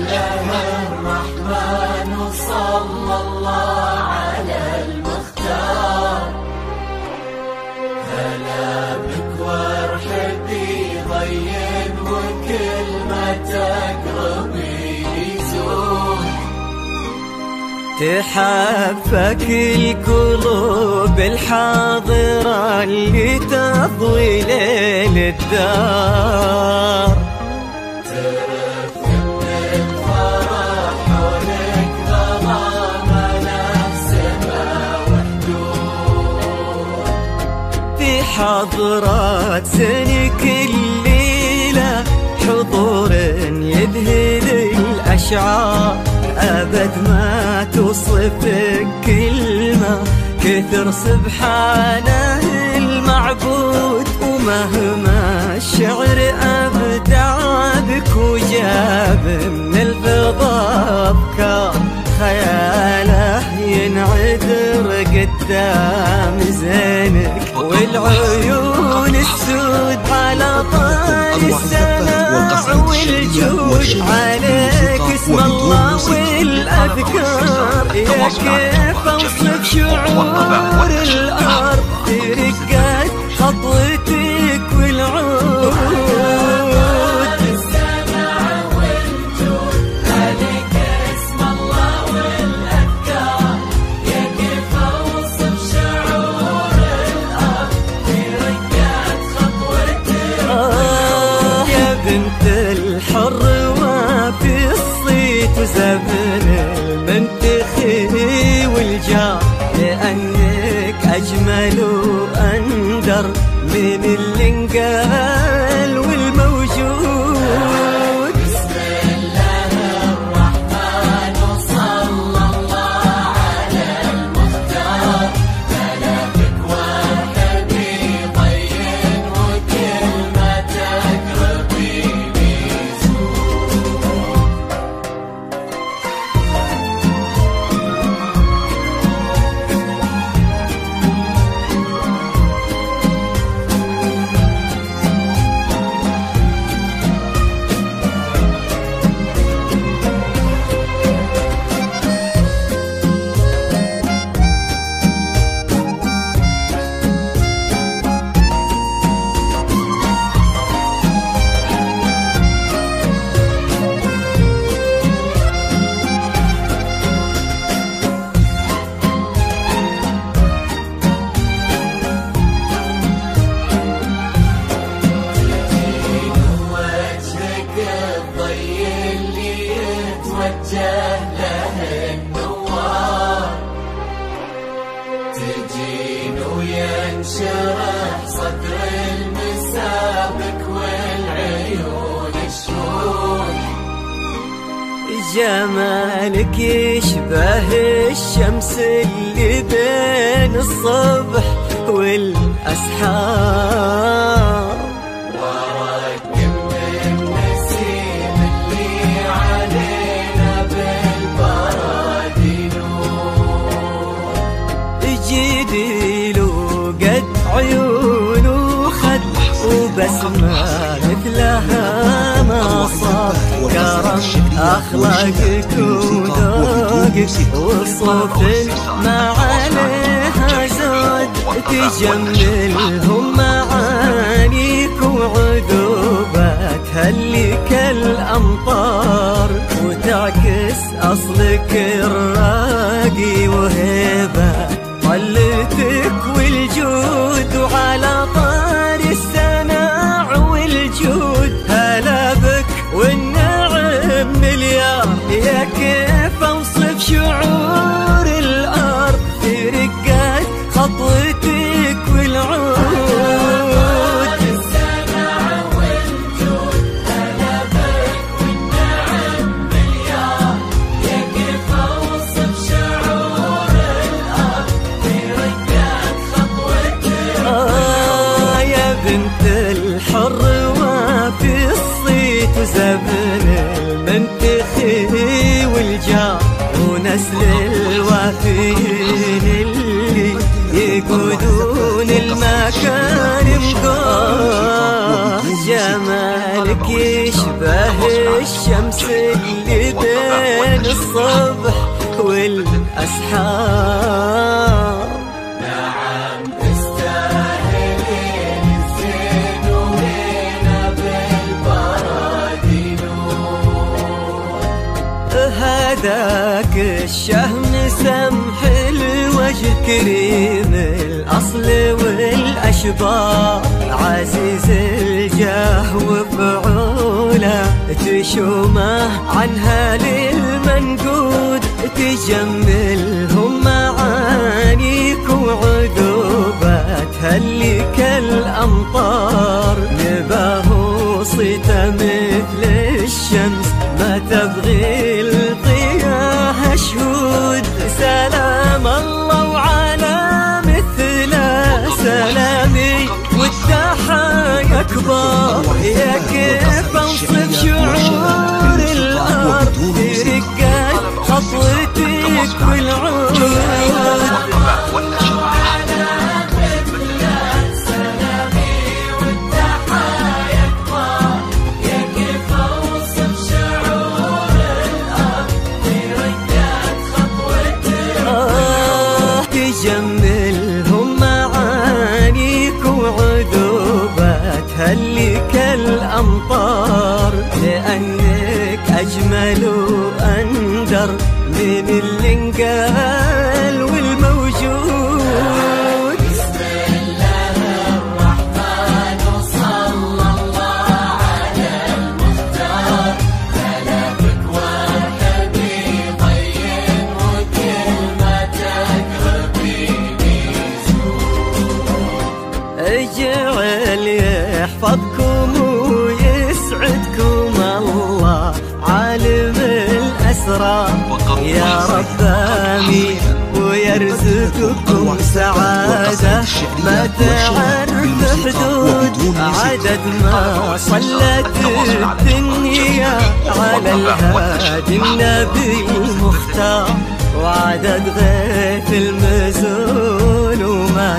الرحمن صلى الله على المختار. هلا بك وارحبي ضين وكل ما تقربي يزور. تحفك القلوب الحاضرة اللي تضوي ليل الدار. حضرات سنك الليلة حضور يذهل الأشعار. أبد ما توصفك كلمة كثر سبحانه المعبود. ومهما الشعر أبدع بك وجاب من الفضاء أفكار، خياله ينعذر قدام زينك. والعيون السود على طار السماء والجود، عليك اسم الله والأذكار. يا كيف أوصف شعور الأرض برقات خطوتك والعود. الحر وفي الصيت وزبن المنتخي والجار، لأنك أجمل وأندر من اللي انقال والموجود. بسم الله الرحمن صلى الله على المختار. هلا بك وارحبي ضين وكل ما تقربي. تجين وينشرح صدر المسابك والعيون الشهود. جمالك يشبه الشمس اللي بين الصبح والأسحار. عيونه خد وبسمة مثلها ما صار. كرم أخلاقك وذوقك وصوف ما عليها زود. تجملهم معانيك وعذوباتها اللي كالأمطار، وتعكس أصلك الراقي وهيبة طلتك والجود. وعلى طار السماع والجود هلا بك والنعم مليار. يا كيف أوصف شعور الأرض في رقات خطوتك والعود. الحر وفي الصيت وزبن المنتخي والجار، ونسل الوافيين اللي يقودون المكارم قار. جمالك لك يشبه الشمس اللي بين الصبح والأسحار. نعم تستاهلين الزين وهنا بالبرد نور. هذاك الشهم سمح الوجه كريم الأصل والأشبار، عزيز الجاه وفعوله تشومه عنها للمنقود، تجملهم معانيك وعذوباتها اللي كالأمطار. نباه صيته مثل الشمس ما تبغي الضياء شهود. سلام الله وعلى مثله سلامي والتحايا كبار. يا كيف اوصف شعور الارض برقات خطوتك بالعود. تجملهم معانيك وعذوباتها اللي كالأمطار، لأنك أجمل وأندر من اللي انقال والموجود. بسم الله الرحمن وصلى الله على المختار. كلامك والحبيب ضين وكلمتك اجعل يحفظكم ويسعدكم الله عالم الأسرار. يا رب آمين ويرزقكم سعادة ما تعرف حدود. عدد ما صلت الدنيا على الهادي النبي المختار، وعدد غيث المزول وما